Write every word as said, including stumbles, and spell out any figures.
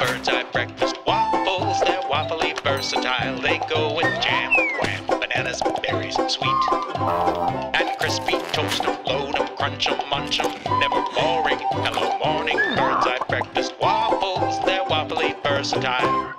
Bird's Eye breakfast waffles, they're waffly versatile. They go with jam, wham, bananas, berries, and sweet. And crispy toast 'em, load 'em, crunch 'em, munch 'em, never boring. Hello morning, Bird's Eye breakfast waffles, they're waffly versatile.